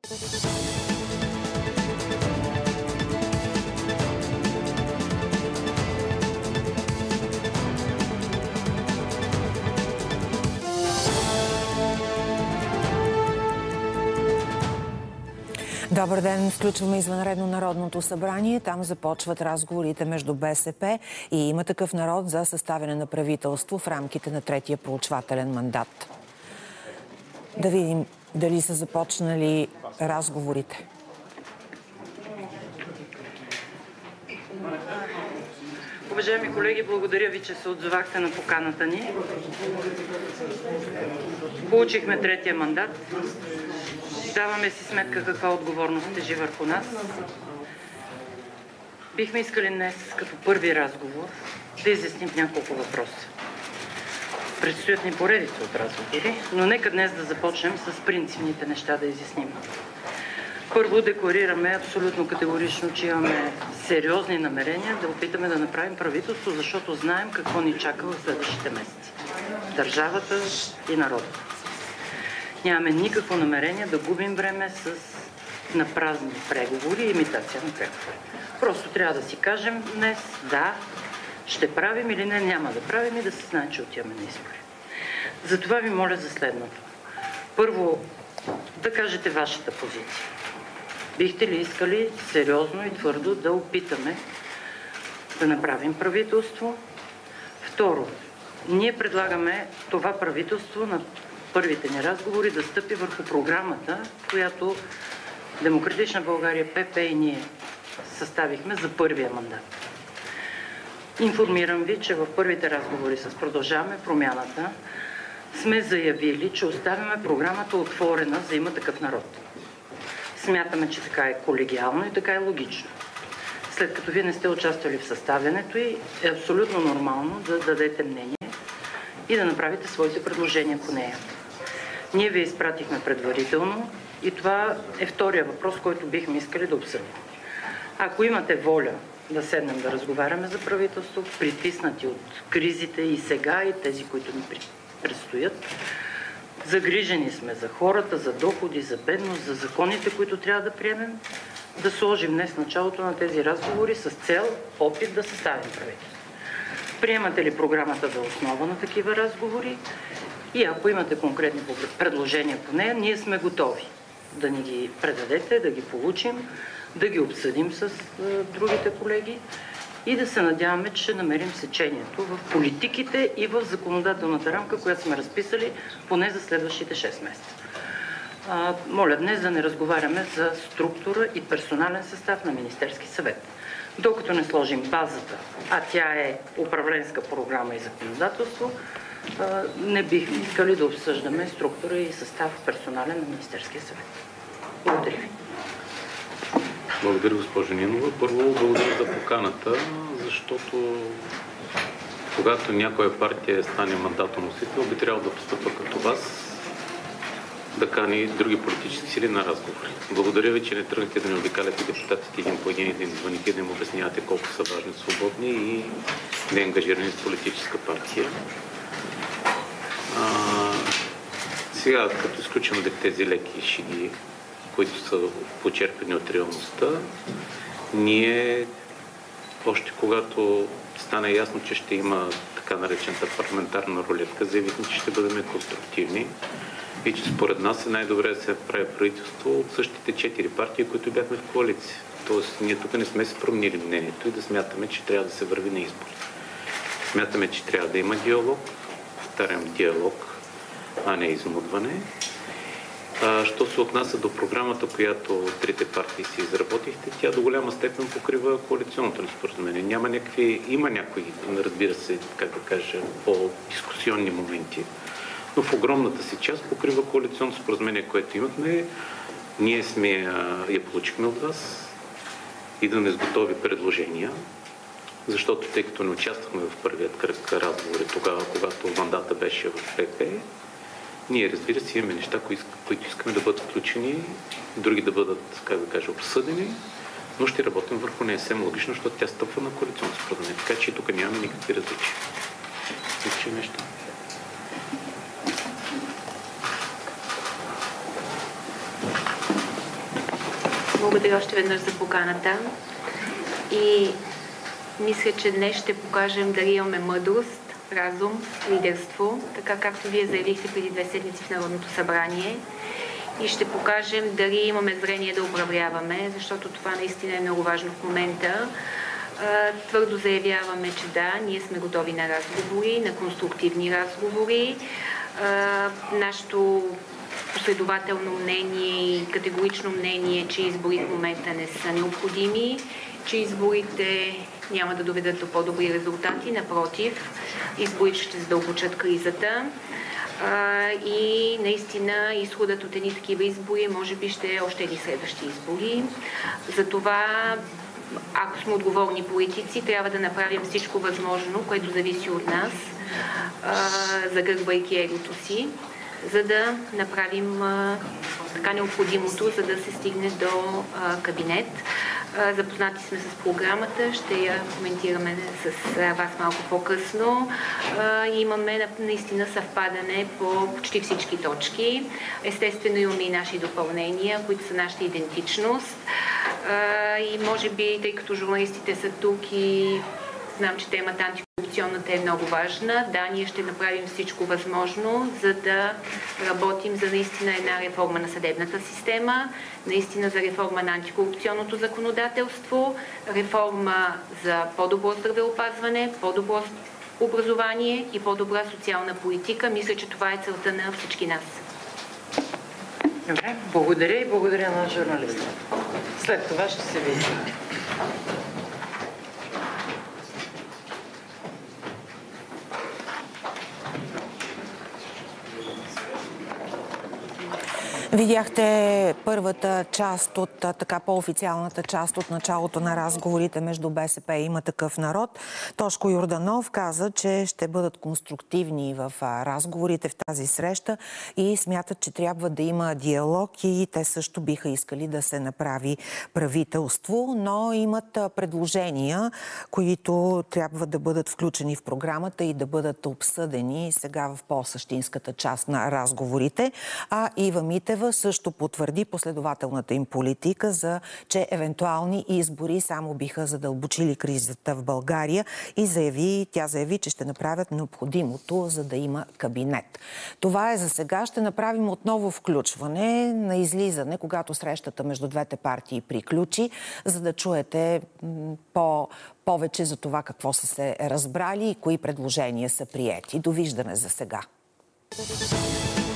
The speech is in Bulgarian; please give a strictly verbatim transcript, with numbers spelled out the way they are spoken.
Добър ден, включваме извънредно Народното събрание. Там започват разговорите между БСП и Има такъв народ за съставяне на правителство в рамките на третия проучвателен мандат. Да видим дали са започнали разговорите. Уважаеми колеги, благодаря ви, че се отзовахте на поканата ни. Получихме третия мандат. Даваме си сметка каква отговорност тежи върху нас. Бихме искали днес, като първи разговор, да изясним няколко въпроса. Предстоят ни поредица от разговори, но нека днес да започнем с принципните неща да изясним. Първо, декларираме абсолютно категорично, че имаме сериозни намерения да опитаме да направим правителство, защото знаем какво ни чака в следващите месеци. Държавата и народа. Нямаме никакво намерение да губим време с напразни преговори и имитация на преговори. Просто трябва да си кажем днес, да, ще правим или не, няма да правим и да се знае, че отиваме на избори. Затова ви моля за следното. Първо, да кажете вашата позиция. Бихте ли искали сериозно и твърдо да опитаме да направим правителство? Второ, ние предлагаме това правителство на първите ни разговори да стъпи върху програмата, която Демократична България, ПП и ние съставихме за първия мандат. Информирам ви, че в първите разговори с Продължаваме промяната сме заявили, че оставяме програмата отворена за Има такъв народ. Смятаме, че така е колегиално и така е логично. След като вие не сте участвали в съставянето и е абсолютно нормално да дадете мнение и да направите своите предложения по нея. Ние ви изпратихме предварително и това е втория въпрос, който бихме искали да обсъдим. Ако имате воля да седнем да разговаряме за правителство, притиснати от кризите и сега, и тези, които ни предстоят, загрижени сме за хората, за доходи, за бедност, за законите, които трябва да приемем, да сложим днес началото на тези разговори с цел опит да съставим правителство. Приемате ли програмата за основа на такива разговори? И ако имате конкретни предложения по нея, ние сме готови да ни ги предадете, да ги получим, да ги обсъдим с другите колеги и да се надяваме, че ще намерим сечението в политиките и в законодателната рамка, която сме разписали поне за следващите шест месеца. А, моля днес да не разговаряме за структура и персонален състав на Министерски съвет. Докато не сложим базата, а тя е управленска програма и законодателство, а, не бихме искали да обсъждаме структура и състав персонален на Министерския съвет. Благодаря ви. Благодаря, госпожо Нинова. Първо, благодаря за поканата, защото когато някоя партия стане мандатоносител, би трябвало да постъпва като вас, да кани други политически сили на разговори. Благодаря ви, че не тръгнете да не обикаляте депутатите един по един и да им звъните, да им обяснявате колко са важни, свободни и неангажирани с политическа партия. А, сега, като изключим тези леки шеги, които са почерпени от реалността, ние още когато стана ясно, че ще има така наречената парламентарна рулетка, заявихме, че ще бъдем конструктивни и че според нас е най-добре да се прави правителство от същите четири партии, които бяхме в коалиция. Тоест, ние тук не сме се променили мнението и да смятаме, че трябва да се върви на избори. Смятаме, че трябва да има диалог, повтарям диалог, а не измудване. А, що се отнася до програмата, която трите партии си изработихте, тя до голяма степен покрива коалиционното ни споразумение. Няма някакви, има някои, разбира се, как да кажа, по-дискусионни моменти, но в огромната си част покрива коалиционното споразумение, което имахме. Ние сме я получихме от вас и да не с готови предложения, защото тъй като не участвахме в първият кръг разговори тогава, когато мандата беше в ПП, ние, разбира се, имаме неща, които искаме да бъдат включени, други да бъдат, как да кажа, обсъдени, но ще работим върху нея съвсем логично, защото тя стъпва на коалиционното споразумение. Така че и тук нямаме никакви различия. Никакви неща. Благодаря още веднъж за поканата. И мисля, че днес ще покажем дали имаме мъдрост, разум, лидерство, така както вие заявихте преди две седмици в Народното събрание. И ще покажем дали имаме зрение да управляваме, защото това наистина е много важно в момента. Твърдо заявяваме, че да, ние сме готови на разговори, на конструктивни разговори. Нашето последователно мнение и категорично мнение, че избори в момента не са необходими, че изборите няма да доведат до по-добри резултати. Напротив, изборите ще задълбочат кризата. И наистина изходът от едни такива избори може би ще е още едни следващи избори. Затова, ако сме отговорни политици, трябва да направим всичко възможно, което зависи от нас, загърбвайки егото си, за да направим а, така необходимото, за да се стигне до а, кабинет. А, запознати сме с програмата, ще я коментираме с а, вас малко по-късно. Имаме наистина съвпадане по почти всички точки. Естествено имаме и наши допълнения, които са нашата идентичност. А, и може би, тъй като журналистите са тук и знам, че темата антикорупционната е много важна. Да, ние ще направим всичко възможно, за да работим за наистина една реформа на съдебната система, наистина за реформа на антикорупционното законодателство, реформа за по-добро здравеопазване, по-добро образование и по-добра социална политика. Мисля, че това е целта на всички нас. Добре, благодаря и благодаря на журналиста. След това ще се видим. Видяхте първата част от така по-официалната част от началото на разговорите между БСП и Има такъв народ. Тошко Йорданов каза, че ще бъдат конструктивни в разговорите в тази среща и смятат, че трябва да има диалог и те също биха искали да се направи правителство, но имат предложения, които трябва да бъдат включени в програмата и да бъдат обсъдени сега в по-същинската част на разговорите. А Ива Митева също потвърди последователната им политика, за че евентуални избори само биха задълбочили кризата в България и заяви, тя заяви, че ще направят необходимото, за да има кабинет. Това е за сега. Ще направим отново включване на излизане, когато срещата между двете партии приключи, за да чуете по повече за това какво са се разбрали и кои предложения са приети. Довиждане за сега.